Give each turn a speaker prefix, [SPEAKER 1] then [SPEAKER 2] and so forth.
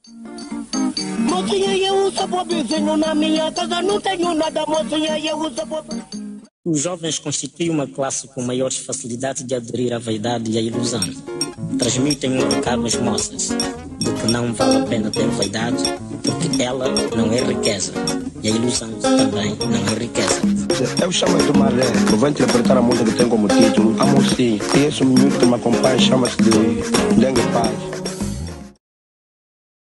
[SPEAKER 1] Mocinha, eu uso vizinho na minha casa, não tenho nada, mocinha, eu uso
[SPEAKER 2] Os jovens constituem uma classe com maiores facilidades de aderir à vaidade e à ilusão. Transmitem um recado às moças de que não vale a pena ter vaidade, porque ela não é riqueza. E a ilusão também não é riqueza.
[SPEAKER 3] Eu chamo de Maré, eu vou interpretar a música que tem como título Amo Sim. E esse minuto que me acompanha chama-se de Dengue Paz.